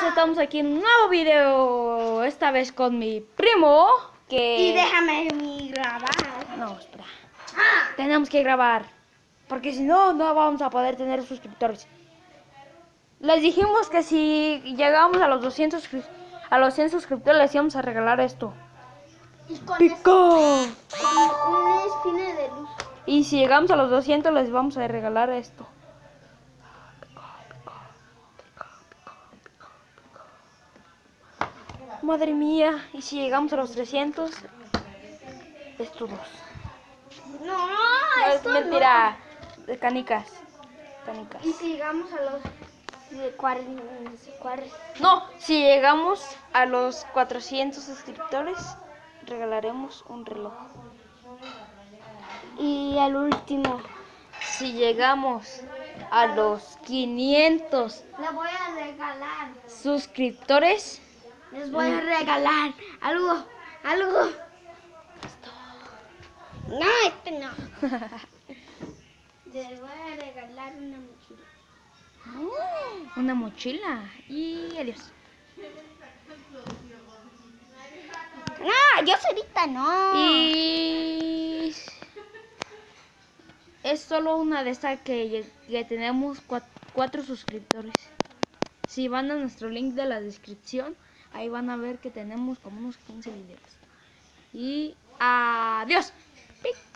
estamos aquí en un nuevo video. Esta vez con mi primo. Y déjame grabar. No, espera. Tenemos que grabar. Porque si no, no vamos a poder tener suscriptores. Les dijimos que si llegamos a los 200 suscriptores les íbamos a regalar esto. Y con ¡Pico! una espina de luz. Y si llegamos a los 200 les vamos a regalar esto. Madre mía. Y si llegamos a los 300, estos dos. No, No, es esto mentira. De canicas. Canicas. Y si llegamos a los 40. No, si llegamos a los 400 suscriptores, regalaremos un reloj. Y al último. Si llegamos a los 500 Le voy a regalar. suscriptores, Les voy a regalar algo. No, no. Les voy a regalar una mochila. una mochila. Y adiós. No, yo solita no. Y es solo una de estas que tenemos 4 suscriptores. Si van a nuestro link de la descripción, ahí van a ver que tenemos como unos 15 videos. Y adiós.